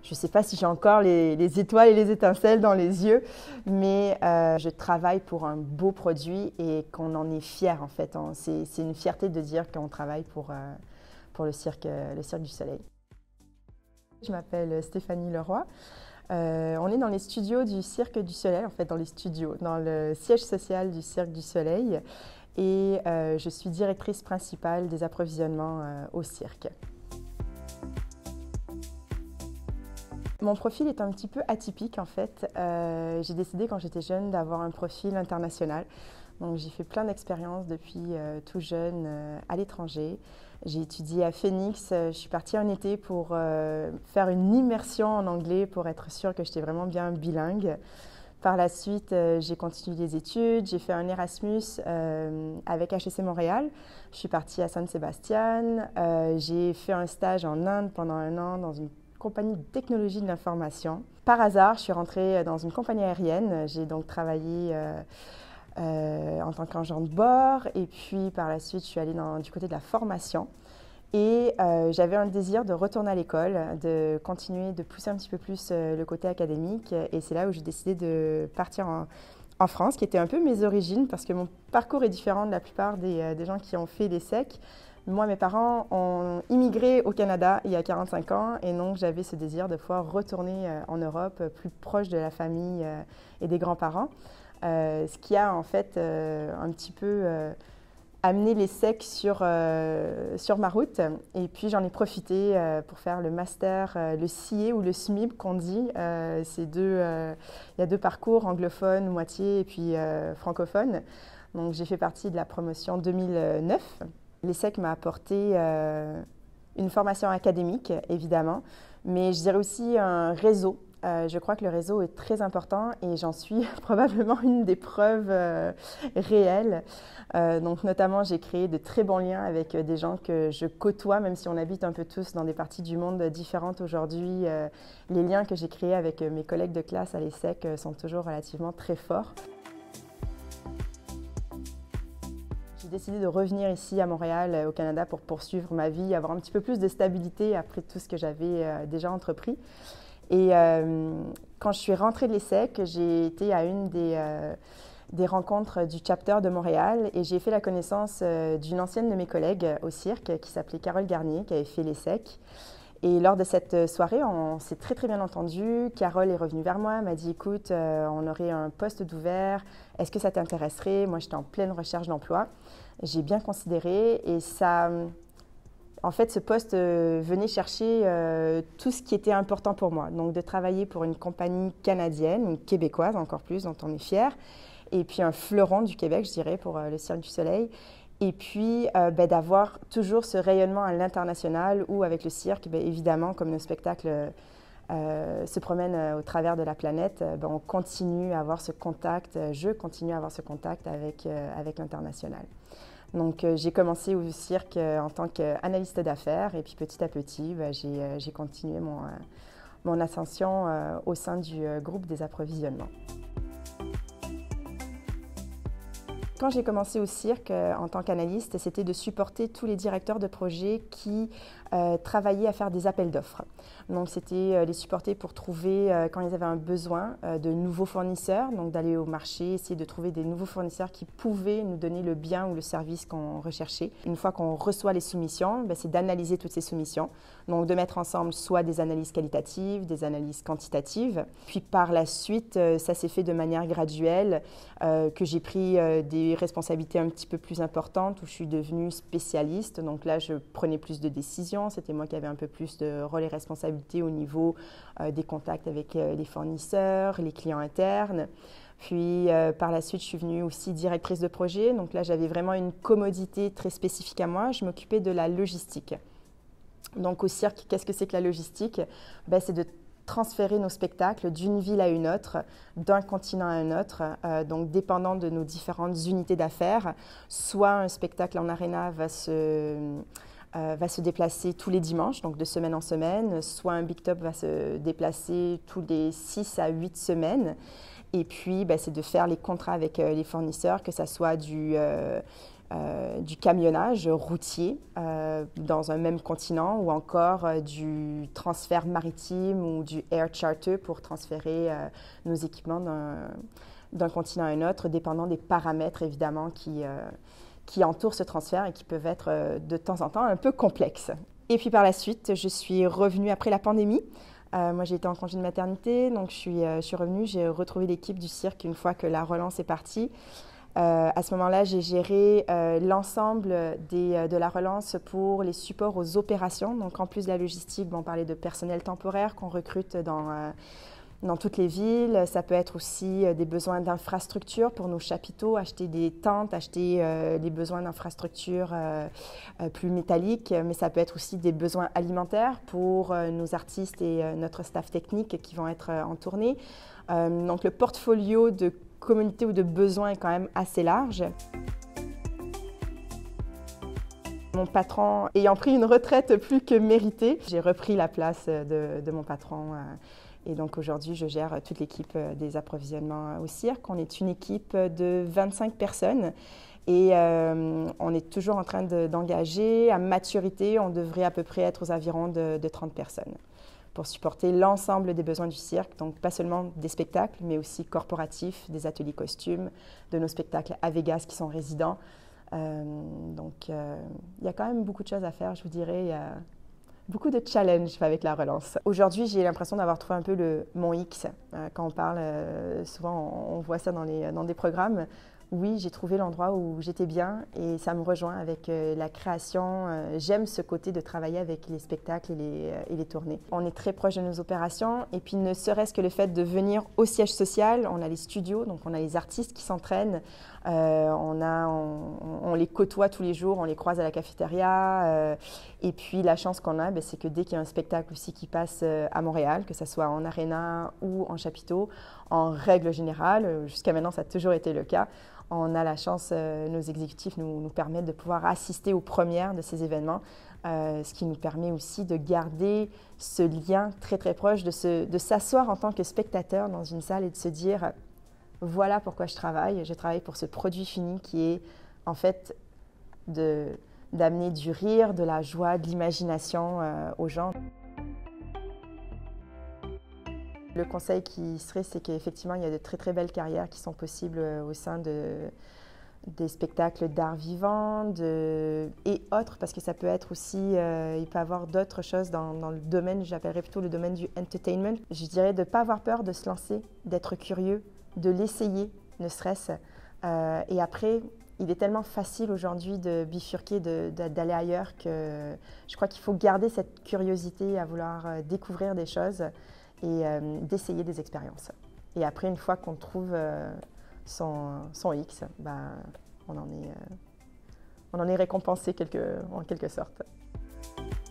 Je ne sais pas si j'ai encore les étoiles et les étincelles dans les yeux, mais je travaille pour un beau produit et qu'on en est fier en fait. C'est une fierté de dire qu'on travaille pour le Cirque du Soleil. Je m'appelle Stéphanie Leroy. On est dans les studios du Cirque du Soleil, en fait dans le siège social du Cirque du Soleil et je suis directrice principale des approvisionnements au cirque. Mon profil est un petit peu atypique en fait. J'ai décidé quand j'étais jeune d'avoir un profil international. Donc j'ai fait plein d'expériences depuis tout jeune à l'étranger. J'ai étudié à Phoenix. Je suis partie un été pour faire une immersion en anglais pour être sûre que j'étais vraiment bien bilingue. Par la suite, j'ai continué les études. J'ai fait un Erasmus avec HEC Montréal. Je suis partie à San Sebastian. J'ai fait un stage en Inde pendant un an dans une compagnie de technologie de l'information. Par hasard, je suis rentrée dans une compagnie aérienne. J'ai donc travaillé en tant qu'agent de bord et puis par la suite, je suis allée du côté de la formation. Et j'avais un désir de retourner à l'école, de continuer de pousser un petit peu plus le côté académique. Et c'est là où j'ai décidé de partir en France, qui était un peu mes origines, parce que mon parcours est différent de la plupart des gens qui ont fait l'ESSEC. Moi, mes parents ont immigré au Canada il y a 45 ans et donc j'avais ce désir de pouvoir retourner en Europe, plus proche de la famille et des grands-parents. Ce qui a en fait un petit peu amené l'ESSEC sur ma route. Et puis j'en ai profité pour faire le master, le CIE ou le SMIB qu'on dit. Il y a deux parcours, anglophone, moitié, et puis francophone. Donc j'ai fait partie de la promotion 2009. L'ESSEC m'a apporté une formation académique, évidemment, mais je dirais aussi un réseau. Je crois que le réseau est très important et j'en suis probablement une des preuves réelles. Donc notamment, j'ai créé de très bons liens avec des gens que je côtoie, même si on habite un peu tous dans des parties du monde différentes aujourd'hui. Les liens que j'ai créés avec mes collègues de classe à l'ESSEC sont toujours relativement très forts. J'ai décidé de revenir ici à Montréal, au Canada, pour poursuivre ma vie, avoir un petit peu plus de stabilité après tout ce que j'avais déjà entrepris. Et quand je suis rentrée de l'ESSEC, j'ai été à une des rencontres du chapter de Montréal et j'ai fait la connaissance d'une ancienne de mes collègues au cirque qui s'appelait Carole Garnier, qui avait fait l'ESSEC. Et lors de cette soirée, on s'est très bien entendu. Carole est revenue vers moi, m'a dit « Écoute, on aurait un poste d'ouvert, est-ce que ça t'intéresserait ?» Moi, j'étais en pleine recherche d'emploi. J'ai bien considéré et ça… En fait, ce poste venait chercher tout ce qui était important pour moi. Donc, de travailler pour une compagnie canadienne, une québécoise encore plus, dont on est fier, et puis un fleuron du Québec, je dirais, pour le Cirque du Soleil. Et puis, d'avoir toujours ce rayonnement à l'international où, avec le cirque, évidemment, comme nos spectacles se promènent au travers de la planète, on continue à avoir ce contact, je continue à avoir ce contact avec l'international. Donc, j'ai commencé au cirque en tant qu'analyste d'affaires et puis petit à petit, j'ai continué mon ascension au sein du groupe des approvisionnements. Quand j'ai commencé au cirque en tant qu'analyste, c'était de supporter tous les directeurs de projets qui travaillaient à faire des appels d'offres. Donc, c'était les supporter pour trouver, quand ils avaient un besoin, de nouveaux fournisseurs, donc d'aller au marché, essayer de trouver des nouveaux fournisseurs qui pouvaient nous donner le bien ou le service qu'on recherchait. Une fois qu'on reçoit les soumissions, c'est d'analyser toutes ces soumissions, donc de mettre ensemble soit des analyses qualitatives, des analyses quantitatives. Puis par la suite, ça s'est fait de manière graduelle, que j'ai pris des responsabilités un petit peu plus importantes où je suis devenue spécialiste. Donc là, je prenais plus de décisions. C'était moi qui avais un peu plus de rôle et responsabilité au niveau des contacts avec les fournisseurs, les clients internes. Puis par la suite, je suis venue aussi directrice de projet. Donc là, j'avais vraiment une commodité très spécifique à moi. Je m'occupais de la logistique. Donc au cirque, qu'est-ce que c'est que la logistique? C'est de transférer nos spectacles d'une ville à une autre, d'un continent à un autre, donc dépendant de nos différentes unités d'affaires. Soit un spectacle en aréna va se déplacer tous les dimanches, donc de semaine en semaine, soit un Big Top va se déplacer tous les 6 à 8 semaines. Et puis, c'est de faire les contrats avec les fournisseurs, que ce soit du camionnage routier dans un même continent ou encore du transfert maritime ou du air charter pour transférer nos équipements d'un continent à un autre, dépendant des paramètres évidemment qui entourent ce transfert et qui peuvent être de temps en temps un peu complexes. Et puis par la suite, je suis revenue après la pandémie. Moi, j'ai été en congé de maternité, donc je suis revenue, j'ai retrouvé l'équipe du cirque une fois que la relance est partie. À ce moment-là, j'ai géré l'ensemble de la relance pour les supports aux opérations. Donc, en plus de la logistique, on parlait de personnel temporaire qu'on recrute dans toutes les villes. Ça peut être aussi des besoins d'infrastructures pour nos chapiteaux, acheter des tentes, acheter des besoins d'infrastructures plus métalliques. Mais ça peut être aussi des besoins alimentaires pour nos artistes et notre staff technique qui vont être en tournée. Donc, le portfolio de communauté ou de besoins est quand même assez large. Mon patron ayant pris une retraite plus que méritée, j'ai repris la place de mon patron. Et donc aujourd'hui, je gère toute l'équipe des approvisionnements au cirque. On est une équipe de 25 personnes et on est toujours en train d'engager. À maturité, on devrait à peu près être aux environs de 30 personnes pour supporter l'ensemble des besoins du cirque, donc pas seulement des spectacles, mais aussi corporatifs, des ateliers costumes, de nos spectacles à Vegas qui sont résidents. Il y a quand même beaucoup de choses à faire, je vous dirais. Il y a beaucoup de challenges avec la relance. Aujourd'hui, j'ai l'impression d'avoir trouvé un peu mon X. Quand on parle, souvent on voit ça dans des programmes. Oui, j'ai trouvé l'endroit où j'étais bien et ça me rejoint avec la création. J'aime ce côté de travailler avec les spectacles et les tournées. On est très proche de nos opérations et puis ne serait-ce que le fait de venir au siège social, on a les studios, donc on a les artistes qui s'entraînent, on les côtoie tous les jours, on les croise à la cafétéria et puis la chance qu'on a, c'est que dès qu'il y a un spectacle aussi qui passe à Montréal, que ce soit en aréna ou en chapiteau, en règle générale, jusqu'à maintenant ça a toujours été le cas, on a la chance, nos exécutifs nous permettent de pouvoir assister aux premières de ces événements, ce qui nous permet aussi de garder ce lien très très proche, de s'asseoir en tant que spectateur dans une salle et de se dire voilà pourquoi je travaille pour ce produit fini qui est en fait d'amener du rire, de la joie, de l'imagination aux gens. Le conseil qui serait, c'est qu'effectivement, il y a de très très belles carrières qui sont possibles au sein des spectacles d'art vivant et autres, parce que ça peut être aussi, il peut y avoir d'autres choses dans le domaine, j'appellerais plutôt le domaine du entertainment. Je dirais de ne pas avoir peur de se lancer, d'être curieux, de l'essayer, ne serait-ce. Et après, il est tellement facile aujourd'hui de bifurquer, d'aller ailleurs que je crois qu'il faut garder cette curiosité à vouloir découvrir des choses et d'essayer des expériences. Et après, une fois qu'on trouve son X, on en est récompensé en quelque sorte.